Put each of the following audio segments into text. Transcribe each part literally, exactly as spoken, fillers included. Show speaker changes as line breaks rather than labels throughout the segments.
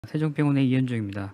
세종병원의 이현중입니다.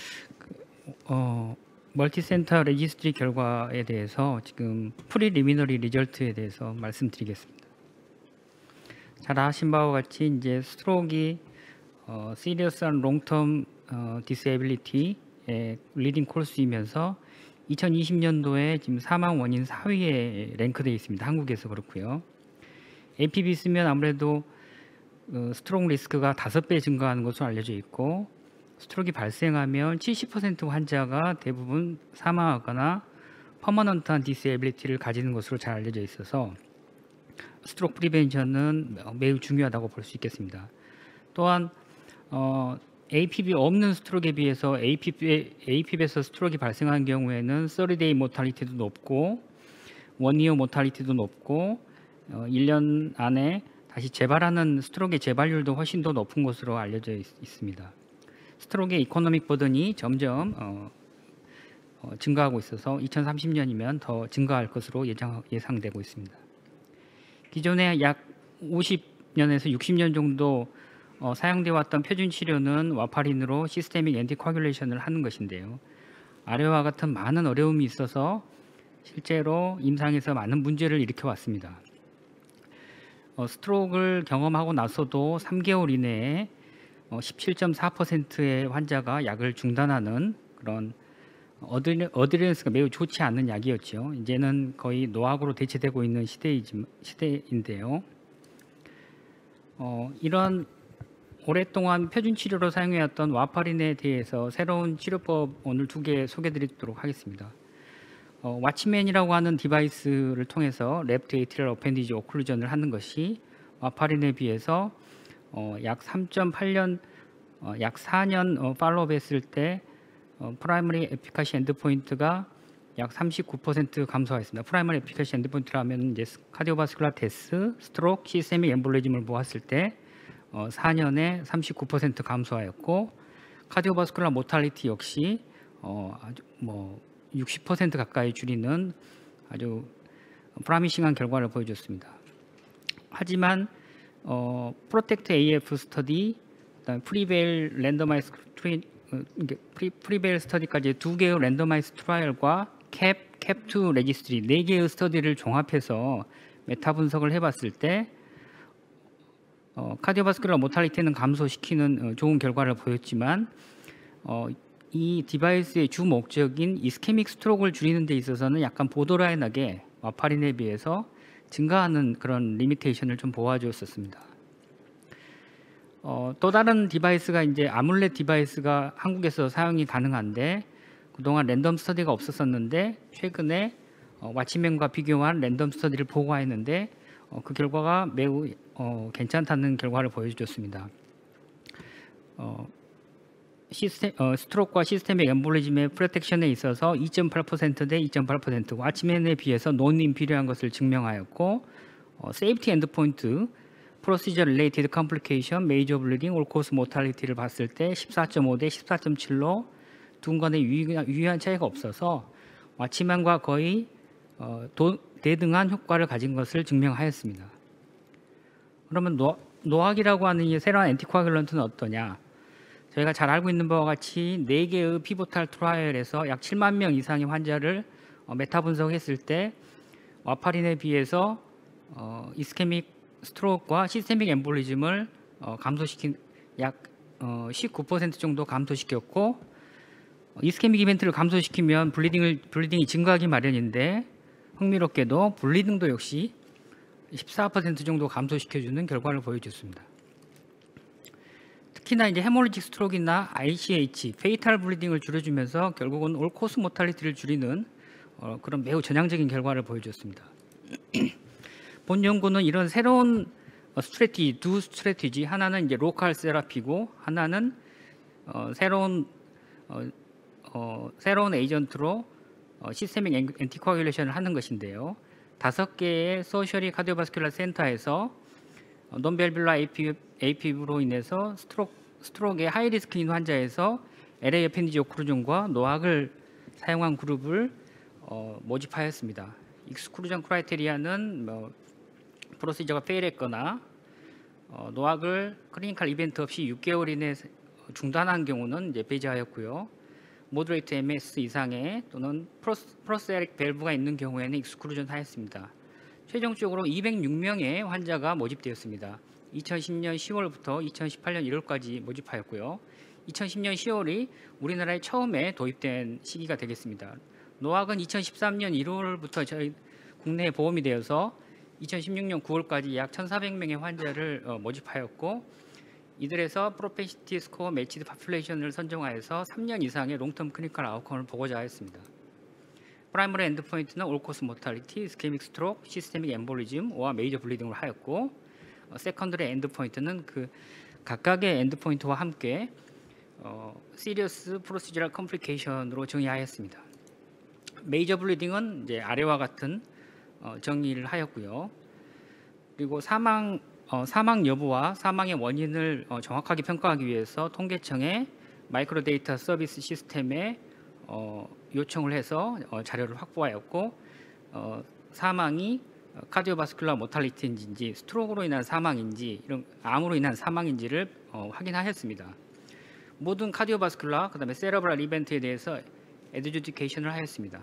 어, 멀티센터 레지스트리 결과에 대해서 지금 프리리미너리 리절트에 대해서 말씀드리겠습니다. 잘 아신 바와 같이 이제 스트로크가 어, 시리어스한 롱텀 어, 디세이빌리티의 리딩 콜스이면서 이천이십 년도에 지금 사망 원인 사 위에 랭크되어 있습니다. 한국에서 그렇고요. 에이피비 쓰면 아무래도 어, 스트로크 리스크가 다섯 배 증가하는 것으로 알려져 있고, 스트로크가 발생하면 칠십 퍼센트 환자가 대부분 사망하거나 퍼머넌트한 디세이빌리티를 가지는 것으로 잘 알려져 있어서 스트로크 프리벤션은 매우 중요하다고 볼 수 있겠습니다. 또한 어, 에이피비 없는 스트로크에 비해서 에이피비, 에이피비에서 스트로크가 발생한 경우에는 삼십 데이 모탈리티도 높고 원 이어 모탈리티도 높고 어, 일 년 안에 다시 재발하는 스트로크의 재발률도 훨씬 더 높은 것으로 알려져 있, 있습니다. 스트로크의 이코노믹 버든이 점점 어, 어, 증가하고 있어서 이천삼십 년이면 더 증가할 것으로 예상, 예상되고 있습니다. 기존에 약 오십 년에서 육십 년 정도 어, 사용되어 왔던 표준 치료는 와파린으로 시스테믹 앤티코아귤레이션을 하는 것인데요. 아래와 같은 많은 어려움이 있어서 실제로 임상에서 많은 문제를 일으켜 왔습니다. 어, 스트로크를 경험하고 나서도 삼 개월 이내에 어, 십칠 점 사 퍼센트의 환자가 약을 중단하는 그런 어드리, 어드리언스가 매우 좋지 않은 약이었죠. 이제는 거의 노약으로 대체되고 있는 시대이지, 시대인데요. 어, 이런 오랫동안 표준 치료로 사용해왔던 와파린에 대해서 새로운 치료법 오늘 두 개 소개드리도록 하겠습니다. 어, 왓치맨이라고 하는 디바이스를 통해서 레프트 에이트리얼 어펜디지 오클루전을 하는 것이 와파린에 비해서 어, 약 삼 점 팔 년, 어, 약 사 년 어, 팔로우업 했을 때 어, 프라이머리 에피카시 엔드포인트가 약 삼십구 퍼센트 감소하였습니다. 프라이머리 에피카시 엔드포인트라면 이제 카디오바스큘라 데스, 스트로크, 시스테믹 엠볼리즘을 보았을 때 어, 사 년에 삼십구 퍼센트 감소하였고, 카디오바스큘라 모탈리티 역시 어, 아주 뭐 육십 퍼센트 가까이 줄이는 아주 프라미싱한 결과를 보여줬습니다. 하지만 어, 프로텍트 에이에프 스터디, 그다음에 프리베일 랜더마이즈 트리, 프리, 프리베일 스터디까지 두 개의 랜더마이즈 트라이얼과 캡, 캡투 레지스트리 네 개의 스터디를 종합해서 메타 분석을 해봤을 때 어, 카디오바스큘라 모탈리티는 감소시키는 어, 좋은 결과를 보였지만 어, 이 디바이스의 주 목적인 이스케믹 스트로크를 줄이는 데 있어서는 약간 보더라인하게 와파린에 비해서 증가하는 그런 리미테이션을 좀 보아주었었습니다. 어, 또 다른 디바이스가 이제 아뮬렛 디바이스가 한국에서 사용이 가능한데, 그동안 랜덤 스터디가 없었었는데 최근에 어, 왓치맨과 비교한 랜덤 스터디를 보고했는데 어, 그 결과가 매우 어, 괜찮다는 결과를 보여줬습니다. 어, 시스템, 어, 스트로크와 시스테믹 엠볼리즘의 프로텍션에 있어서 이 점 팔 퍼센트 대 이 점 팔 퍼센트, 왓치맨에 비해서 논 인피리어한 것을 증명하였고, 어, 세이프티 엔드포인트, 프로시저 릴레이티드 컴플리케이션, 메이저 블리딩, 올코스 모탈리티를 봤을 때 십사 점 오 대 십사 점 칠로 두 간의 유의한, 유의한 차이가 없어서 왓치맨과 거의 어, 도, 대등한 효과를 가진 것을 증명하였습니다. 그러면 노, 노악이라고 하는 이 새로운 앤티코아귤런트는 어떠냐? 저희가 잘 알고 있는 바와 같이 네 개의 피보탈 트라이얼에서 약 칠만 명 이상의 환자를 어, 메타 분석했을 때 와파린에 비해서 어, 이스케믹 스트로크와 시스테믹 엠볼리즘을 어, 감소시킨 약 어, 십구 퍼센트 정도 감소시켰고, 어, 이스케믹 이벤트를 감소시키면 블리딩을, 블리딩이 증가하기 마련인데 흥미롭게도 블리딩도 역시 십사 퍼센트 정도 감소시켜주는 결과를 보여줬습니다. 특히나 이제 헤모리직 스트로크나 아이씨에이치, 페이탈 블리딩을 줄여주면서 결국은 올코스 모탈리티를 줄이는 어, 그런 매우 전향적인 결과를 보여줬습니다. 본 연구는 이런 새로운 어, 스트래티지, 두 스트래티지, 하나는 이제 로컬 세라피고 하나는 어, 새로운 어, 어, 새로운 에이전트로 어, 시스테믹 앤티코아귤레이션을 하는 것인데요. 다섯 개의 소셜리 카디오바스큘라 센터에서 어, 논벨빌라 에이피브로 인해서 스트로크, 스트로크의 하이리스크인 환자에서 엘에이 어펜디지 오클루전과 노악을 사용한 그룹을 어, 모집하였습니다. 익스클루전 크라이테리아는 뭐 프로시저가 페일했거나 어, 노악을 클리니컬 이벤트 없이 육 개월 이내 중단한 경우는 이제 배제하였고요. 모더레이트 엠에스 이상의 또는 프로스테릭 밸브가 있는 경우에는 익스클루전 하였습니다. 최종적으로 이백육 명의 환자가 모집되었습니다. 이천십 년 시월부터 이천십팔 년 일월까지 모집하였고요. 이천십 년 시월이 우리나라에 처음에 도입된 시기가 되겠습니다. 노악은 이천십삼 년 일월부터 저희 국내에 보험이 되어서 이천십육 년 구월까지 약 천사백 명의 환자를 어, 모집하였고, 이들에서 프로펜시티 스코어 매치드 파퓰레이션을 선정하여서 삼 년 이상의 롱텀 클리니컬 아웃컴을 보고자 하였습니다. 프라이머리 엔드포인트는 올코스 모탈리티, 이스케믹 스트로크, 시스테믹 엠볼리즘과 메이저 블리딩으로 하였고, 어, 세컨더리 엔드포인트는 그 각각의 엔드포인트와 함께 어, 시리어스 프로시저럴 컴플리케이션으로 정의하였습니다. 메이저 블리딩은 이제 아래와 같은 어, 정의를 하였고요. 그리고 사망 어, 사망 여부와 사망의 원인을 어, 정확하게 평가하기 위해서 통계청에 마이크로 데이터 서비스 시스템에 어, 요청을 해서 어, 자료를 확보하였고, 어, 사망이 카디오바스큘라 모탈리티인지 스트로크로 인한 사망인지 이런 암으로 인한 사망인지를 어, 확인하였습니다. 모든 카디오바스큘라 그다음에 세레브랄 이벤트에 대해서 에듀주디케이션을 하였습니다.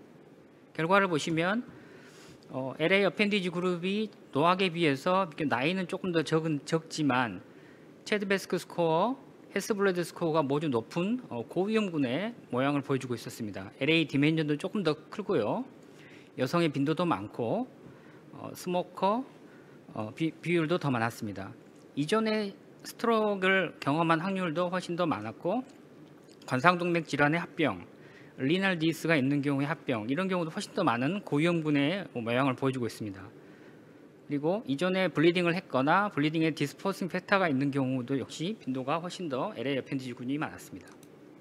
결과를 보시면 어, 엘에이 어펜디지 그룹이 노악에 비해서 나이는 조금 더 적은, 적지만 체드베스크 스코어, 헤스블레드 스코어가 모두 높은 어, 고위험군의 모양을 보여주고 있었습니다. 엘에이 디멘전도 조금 더 크고요. 여성의 빈도도 많고 어, 스모커 어, 비, 비율도 더 많았습니다. 이전에 스트로크를 경험한 확률도 훨씬 더 많았고, 관상동맥 질환의 합병, 리날 디스가 있는 경우의 합병, 이런 경우도 훨씬 더 많은 고위험군의 모양을 보여주고 있습니다. 그리고 이전에 블리딩을 했거나 블리딩에 디스포싱 팩터가 있는 경우도 역시 빈도가 훨씬 더 엘에이 어펜디지군이 많았습니다.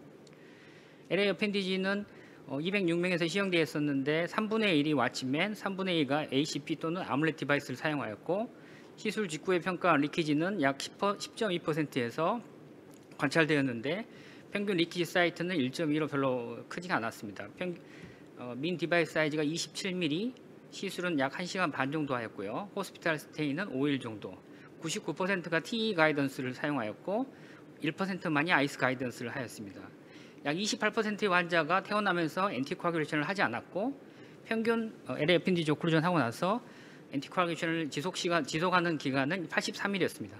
엘에이 어펜디지는 이백육 명에서 시행되었었는데 삼분의 일이 왓치맨, 삼분의 이가 에이씨피 또는 아뮬렛 디바이스를 사용하였고, 시술 직후의 평가한 리키지는 약 십 점 이 퍼센트에서 관찰되었는데 평균 리키지 사이트는 일 점 이로 별로 크지가 않았습니다. 평, 어, 민 디바이스 사이즈가 이십칠 밀리미터, 시술은 약 한 시간 반 정도 하였고요. 호스피탈 스테이는 오 일 정도, 구십구 퍼센트가 티이 가이던스를 사용하였고 일 퍼센트만이 아이스 가이던스를 하였습니다. 약 이십팔 퍼센트의 환자가 태어나면서 엔티코아귤레이션을 하지 않았고, 평균 어, 엘에이 어펜디지 오클루전 하고 나서 엔티코아귤레이션을 지속 시간, 지속하는 기간은 팔십삼 일이었습니다.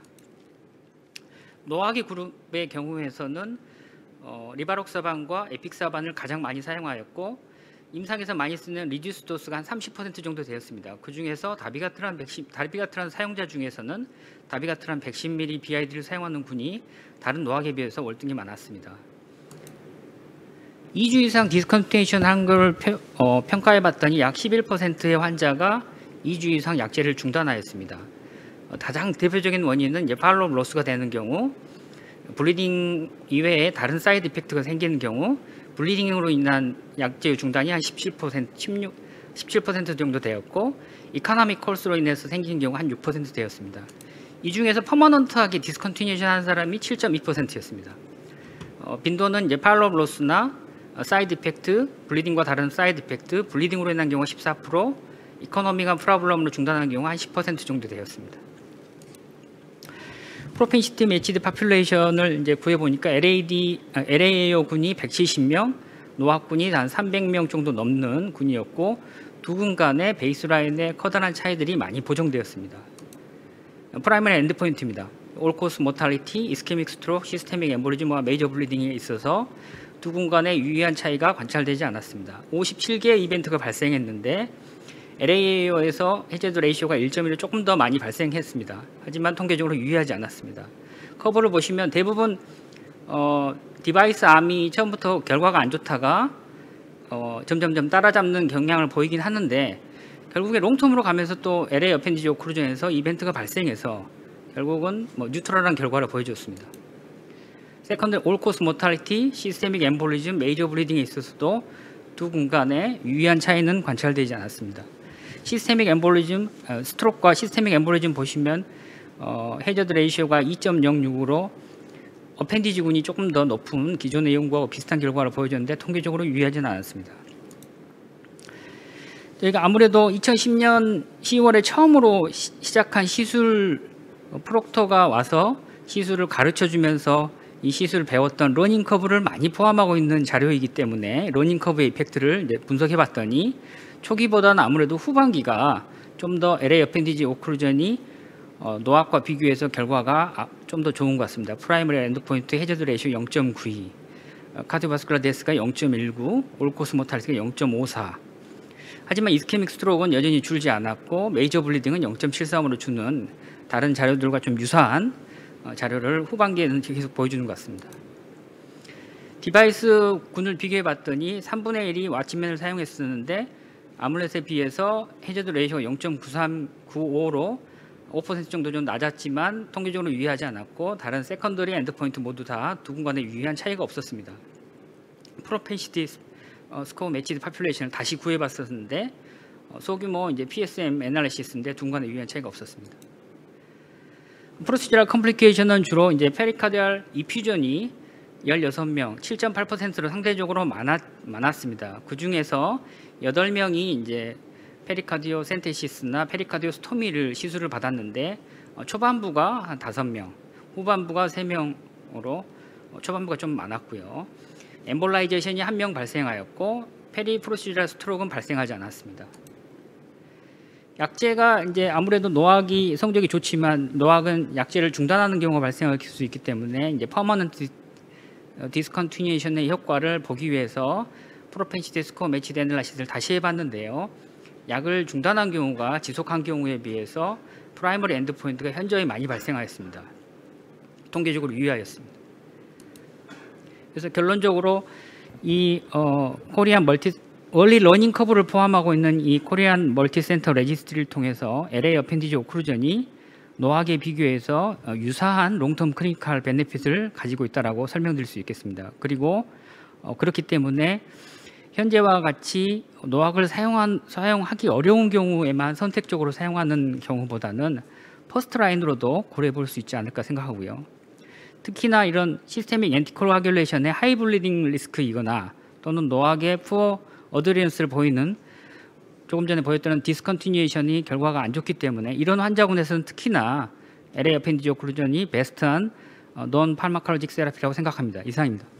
노악의 그룹의 경우에서는 어, 리바록사반과 에픽사반을 가장 많이 사용하였고, 임상에서 많이 쓰는 리듀스 도스가 한 삼십 퍼센트 정도 되었습니다. 그 중에서 다비가트란, 백십, 다비가트란 사용자 중에서는 다비가트란 백십 밀리리터 비아이디를 사용하는 군이 다른 노악에 비해서 월등히 많았습니다. 이 주 이상 디스컨티뉴에이션 한 걸 어, 평가해 봤더니 약 십일 퍼센트의 환자가 이 주 이상 약제를 중단하였습니다. 어, 가장 대표적인 원인은 이제 팔로우 로스가 되는 경우, 블리딩 이외에 다른 사이드 이펙트가 생기는 경우, 블리딩으로 인한 약제 중단이 한 십칠 퍼센트, 십육, 십칠 퍼센트 정도 되었고, 이카노믹 콜스로 인해서 생기는 경우 한 육 퍼센트 되었습니다. 이 중에서 퍼머넌트하게 디스컨티뉴에이션 한 사람이 칠 점 이 퍼센트였습니다. 어, 빈도는 이제 팔로우 로스나 어, 사이드 이펙트, 블리딩과 다른 사이드 이펙트, 블리딩으로 인한 경우 십사 퍼센트, 이코노믹한 프로블럼으로 중단하는 경우 한 십 퍼센트 정도 되었습니다. 프로펜시티 매치드 파퓰레이션을 이제 구해 보니까 엘에이디, 엘에이에이오 군이 백칠십 명, 노악 군이 한 삼백 명 정도 넘는 군이었고, 두 군 간의 베이스라인의 커다란 차이들이 많이 보정되었습니다. 프라이머리 엔드포인트입니다. 올코스 모탈리티, 이스케믹 스트로크, 시스테믹 엠보리즘과 메이저 블리딩에 있어서 두 군 간의 유의한 차이가 관찰되지 않았습니다. 오십칠 개의 이벤트가 발생했는데 엘에이에이오에서 해제도 레이시오가 일 점 일로 조금 더 많이 발생했습니다. 하지만 통계적으로 유의하지 않았습니다. 커브를 보시면 대부분 어, 디바이스 암이 처음부터 결과가 안 좋다가 어, 점점점 따라잡는 경향을 보이긴 하는데, 결국에 롱텀으로 가면서 또 엘에이 어펜디지 오클루전에서 이벤트가 발생해서 결국은 뭐 뉴트럴한 결과를 보여줬습니다. 세컨드 올코스 모탈리티, 시스테믹 엠볼리즘, 메이저 블리딩에 있어서도 두 군 간의 유의한 차이는 관찰되지 않았습니다. 시스테믹 엠볼리즘, 어, 스트로크와 시스테믹 엠볼리즘 보시면 어, 해저드 레이시오가 이 점 영육으로 어펜디지군이 조금 더 높은 기존의 연구하고 비슷한 결과를 보여줬는데 통계적으로 유의하지는 않았습니다. 저희가 아무래도 이천십 년 시월에 처음으로 시, 시작한 시술 프록터가 와서 시술을 가르쳐 주면서 이 시술 배웠던 러닝 커브를 많이 포함하고 있는 자료이기 때문에 러닝 커브의 이펙트를 이제 분석해 봤더니 초기보다는 아무래도 후반기가 좀 더 엘에이 어펜디지 오클루전이 어, 노악과 비교해서 결과가 좀 더 좋은 것 같습니다. 프라이머리 엔드포인트 해저드 레이쇼 영 점 구이, 카디오바스쿨라 데스가 영 점 일구, 올코스 모탈리티가 영 점 오사. 하지만 이스케믹 스트로크는 여전히 줄지 않았고 메이저 블리딩은 영 점 칠삼으로 주는 다른 자료들과 좀 유사한 어, 자료를 후반기에는 계속 보여주는 것 같습니다. 디바이스 군을 비교해 봤더니 삼분의 일이 왓츠맨을 사용했었는데 아뮬렛에 비해서 해저드 레이쇼가 영 점 구삼, 구오로 오 퍼센트 정도 좀 낮았지만 통계적으로 유의하지 않았고 다른 세컨더리 엔드포인트 모두 다 두 군간에 유의한 차이가 없었습니다. 프로펜시티 어, 스코어 매치드 파퓰레이션을 다시 구해봤었는데 어, 소규모 이제 피에스엠 애널리시스인데 두 군간에 유의한 차이가 없었습니다. 프로시저럴 컴플리케이션은 주로 이제 페리카디알 이퓨전이 열여섯 명, 칠 점 팔 퍼센트로 상대적으로 많았, 많았습니다. 그 중에서 여덟 명이 이제 페리카디오 센테시스나 페리카디오 스토미를 시술을 받았는데 어, 초반부가 한 다섯 명, 후반부가 세 명으로 어, 초반부가 좀 많았고요. 엠볼라이제이션이 한 명 발생하였고 페리 프로시저럴 스트로크는 발생하지 않았습니다. 약제가 이제 아무래도 노악이 성적이 좋지만 노악은 약제를 중단하는 경우가 발생할 수 있기 때문에 이제 퍼머넌트 디스컨티뉴에이션의 효과를 보기 위해서 프로펜시티 스코어 매치드 애널리시스를 다시 해봤는데요. 약을 중단한 경우가 지속한 경우에 비해서 프라이머리 엔드포인트가 현저히 많이 발생하였습니다. 통계적으로 유의하였습니다. 그래서 결론적으로 이 어, 코리안 멀티 얼리 러닝 커브를 포함하고 있는 이 코리안 멀티센터 레지스트리를 통해서 엘에이 어펜디지 오클루전이 노악에 비교해서 어, 유사한 롱텀 클리니컬 베네핏을 가지고 있다라고 설명드릴 수 있겠습니다. 그리고 어, 그렇기 때문에 현재와 같이 노악을 사용한, 사용하기 어려운 경우에만 선택적으로 사용하는 경우보다는 퍼스트 라인으로도 고려해 볼 수 있지 않을까 생각하고요. 특히나 이런 시스테믹 앤티코아귤레이션의 하이 블리딩 리스크이거나 또는 노악의 푸어 어드리언스를 보이는 조금 전에 보였던 디스컨티뉴에이션이 결과가 안 좋기 때문에 이런 환자군에서는 특히나 엘에이 어펜디지 오클루전이 베스트한 논 팔마컬로직 세라피라고 생각합니다. 이상입니다.